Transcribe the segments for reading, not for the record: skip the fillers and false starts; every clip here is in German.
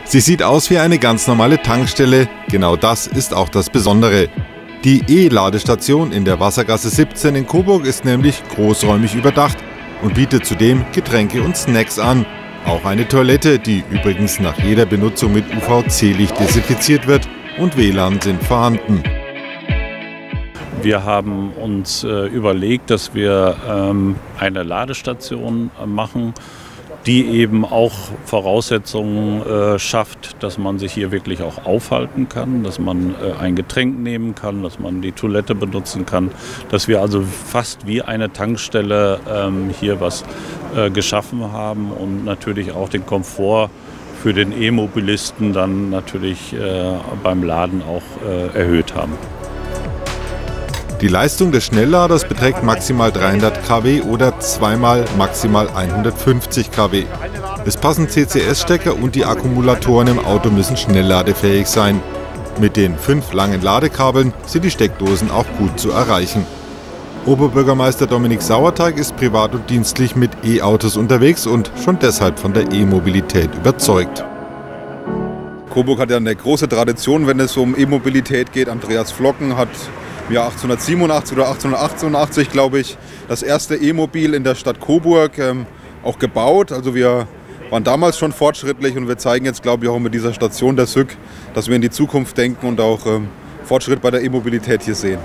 Sie sieht aus wie eine ganz normale Tankstelle, genau das ist auch das Besondere. Die E-Ladestation in der Wassergasse 17 in Coburg ist nämlich großräumig überdacht und bietet zudem Getränke und Snacks an. Auch eine Toilette, die übrigens nach jeder Benutzung mit UVC-Licht desinfiziert wird, und WLAN sind vorhanden. Wir haben uns überlegt, dass wir eine Ladestation machen, die eben auch Voraussetzungen schafft, dass man sich hier wirklich auch aufhalten kann, dass man ein Getränk nehmen kann, dass man die Toilette benutzen kann, dass wir also fast wie eine Tankstelle hier was geschaffen haben und natürlich auch den Komfort für den E-Mobilisten dann natürlich beim Laden auch erhöht haben. Die Leistung des Schnellladers beträgt maximal 300 kW oder zweimal maximal 150 kW. Es passen CCS-Stecker und die Akkumulatoren im Auto müssen schnellladefähig sein. Mit den 5 langen Ladekabeln sind die Steckdosen auch gut zu erreichen. Oberbürgermeister Dominik Sauerteig ist privat und dienstlich mit E-Autos unterwegs und schon deshalb von der E-Mobilität überzeugt. Coburg hat ja eine große Tradition, wenn es um E-Mobilität geht. Andreas Flocken hat im Jahr 1887 oder 1888, glaube ich, das erste E-Mobil in der Stadt Coburg auch gebaut. Also wir waren damals schon fortschrittlich und wir zeigen jetzt, glaube ich, auch mit dieser Station der SÜG, dass wir in die Zukunft denken und auch Fortschritt bei der E-Mobilität hier sehen.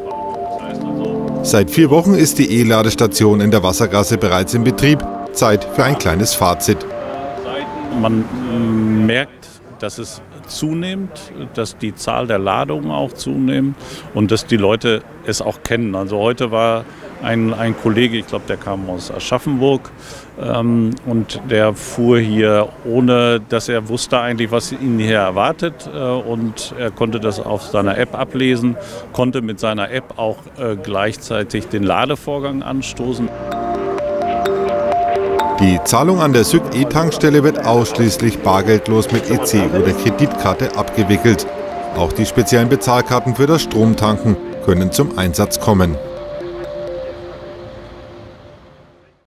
Seit 4 Wochen ist die E-Ladestation in der Wassergasse bereits in Betrieb. Zeit für ein kleines Fazit. Man merkt, dass es zunimmt, dass die Zahl der Ladungen auch zunimmt und dass die Leute es auch kennen. Also heute war ein Kollege, ich glaube, der kam aus Aschaffenburg und der fuhr hier, ohne dass er wusste eigentlich, was ihn hier erwartet, und er konnte das auf seiner App ablesen, konnte mit seiner App auch gleichzeitig den Ladevorgang anstoßen. Die Zahlung an der SÜG E-Tankstelle wird ausschließlich bargeldlos mit EC oder Kreditkarte abgewickelt. Auch die speziellen Bezahlkarten für das Stromtanken können zum Einsatz kommen.